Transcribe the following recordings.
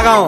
गाँव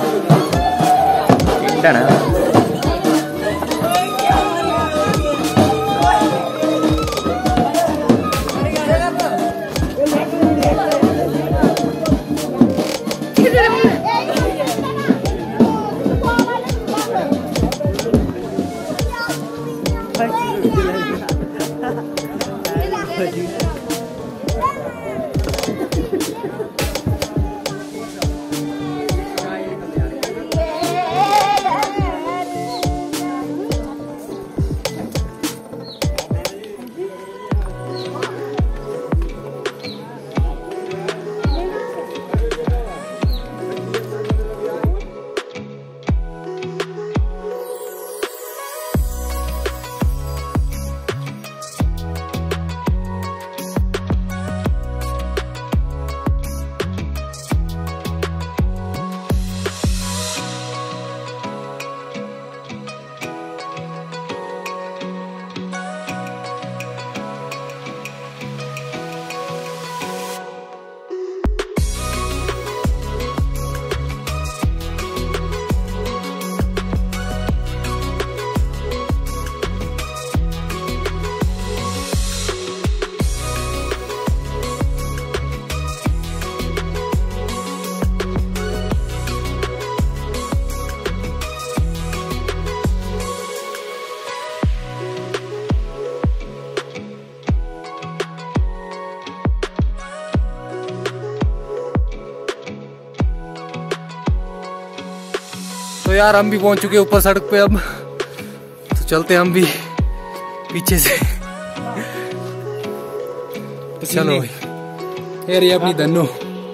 तो यार हम भी पहुंच चुके ऊपर सड़क पे। अब तो चलते हम भी पीछे से। तो चलो भाई, ये अपनी धन्नो।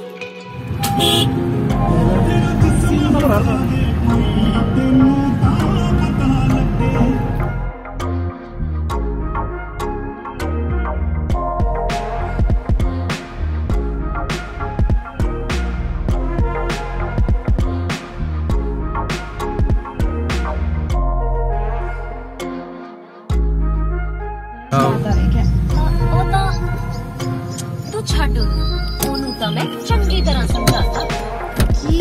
तू छड़ ओनू तो मैं चंगी तरह समझाता कि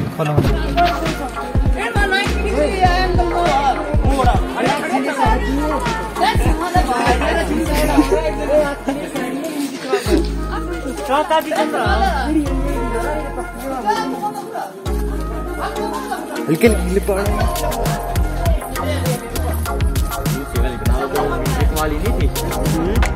वाली नहीं थी।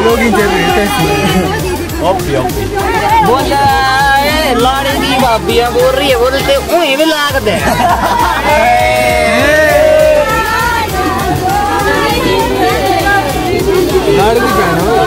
ब्लॉगिंग चल रही है इसमें। ओपी ओपी बोल लाड़ी की भाभियां बोल रही है, बोलते उन्हें भी लाग दे। लाड़ी की बहन हो।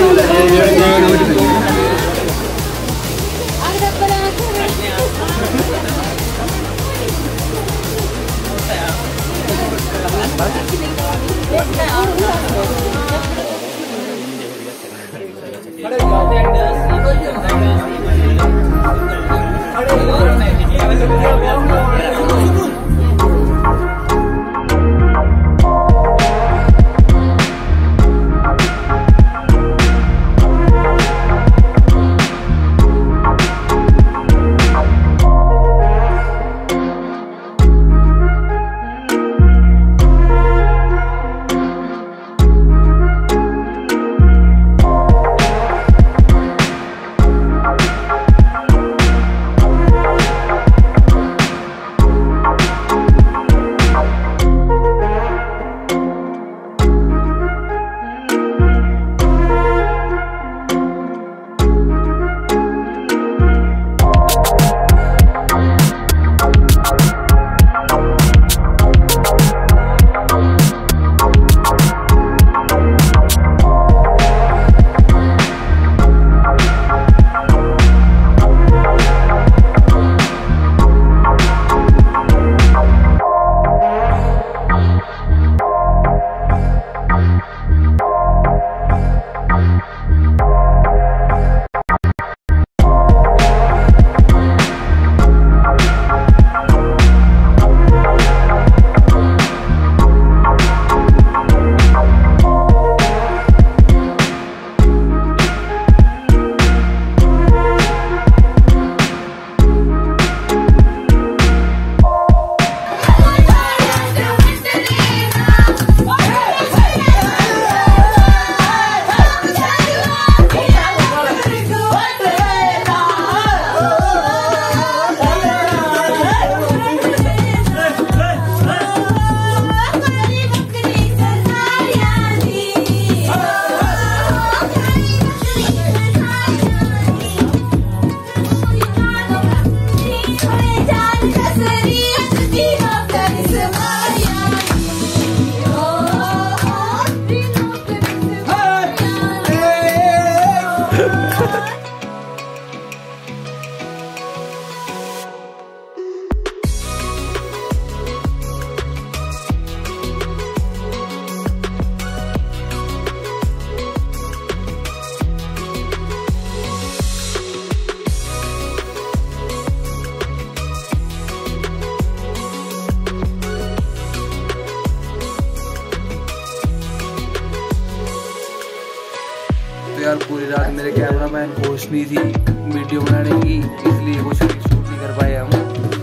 तो यार पूरी रात मेरे कैमरामैन होश नहीं थी वीडियो बनाने की, इसलिए वो शूट नहीं कर पाए हम।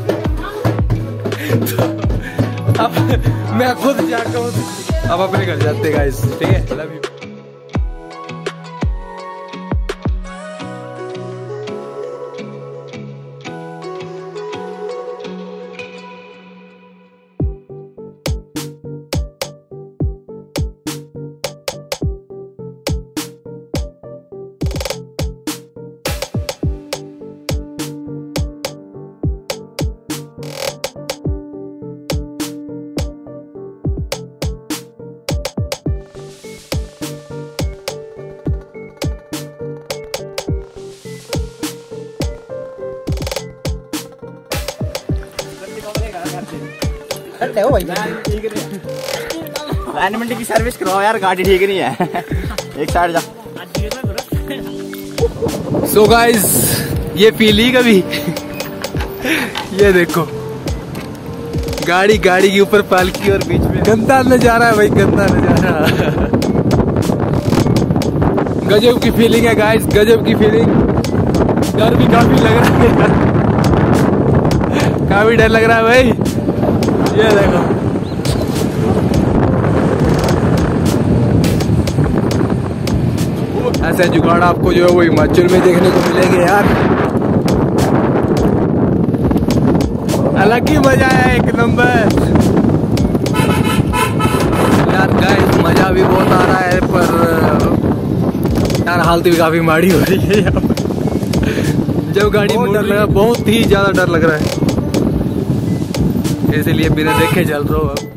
तो अब मैं खुद जाता हूँ, अब अपने घर जाते गाइस, ठीक है? Love you. हो भाई लाइन की सर्विस करवाओ यार, गाड़ी ठीक नहीं है। एक साइड जा। सो गाइस ये पी ली कभी? ये देखो गाड़ी के ऊपर पालकी और बीच में गंदा नजारा है भाई, गंदा नजारा। गजब की फीलिंग है गाइस, गजब की फीलिंग। डर भी काफी लग रहा है, काफी डर लग रहा है भाई। ये देखो ऐसे जुगाड़ आपको जो है वो हिमाचल में देखने को मिलेंगे यार। अलग ही मजा है, एक नंबर यार। गाइस मजा भी बहुत आ रहा है, पर यार हालत भी काफी माड़ी हो रही है यहाँ पर। जब गाड़ी मोड़ लगा बहुत ही ज्यादा डर लग रहा है, इसलिए बिना देखे चल रहा हूँ अब।